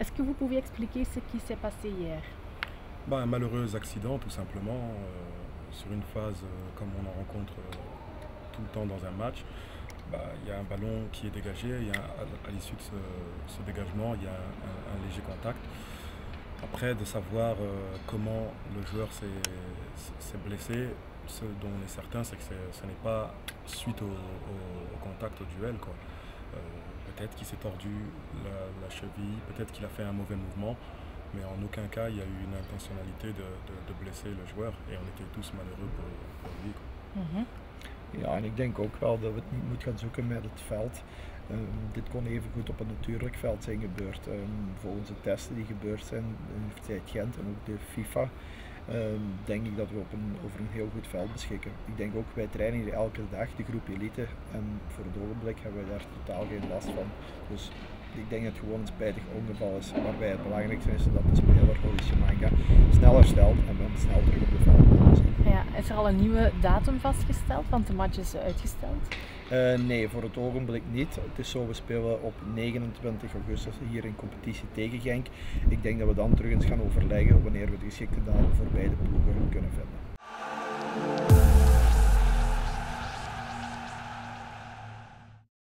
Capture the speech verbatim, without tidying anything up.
Est-ce que vous pouvez expliquer ce qui s'est passé hier? Bah, un malheureux accident tout simplement, euh, sur une phase euh, comme on en rencontre euh, tout le temps dans un match. Bah, il y a un ballon qui est dégagé, il y a, à, à l'issue de ce, ce dégagement, il y a un, un léger contact. Après, de savoir euh, comment le joueur s'est blessé, ce dont on est certain, c'est que ce n'est pas suite au, au, au contact, au duel, quoi. Euh, peut-être qu'il s'est tordu la, la cheville, peut-être qu'il a fait un mauvais mouvement, mais en aucun cas il y a eu une intentionnalité de, de, de blesser le joueur et on était tous malheureux pour, pour lui, quoi. Mm-hmm. Ja, en ik denk ook wel dat we het niet moeten gaan zoeken met het veld. Um, dit kon even goed op een natuurlijk veld zijn gebeurd. Um, volgens de testen die gebeurd zijn, de Universiteit Gent en ook de FIFA, um, denk ik dat we op een, over een heel goed veld beschikken. Ik denk ook, wij trainen hier elke dag, de groep elite, en voor het ogenblik hebben wij daar totaal geen last van. Dus ik denk dat het gewoon een spijtig ongeval is, waarbij het belangrijkste is dat de speler Holly Chimanga snel herstelt en dan snel terug op de veld komt zien. Ja, is er al een nieuwe datum vastgesteld, want de match is uitgesteld? Uh, nee, voor het ogenblik niet. Het is zo, we spelen op negenentwintig augustus hier in competitie tegen Genk. Ik denk dat we dan terug eens gaan overleggen wanneer we de geschikte datum voor beide ploegen kunnen vinden.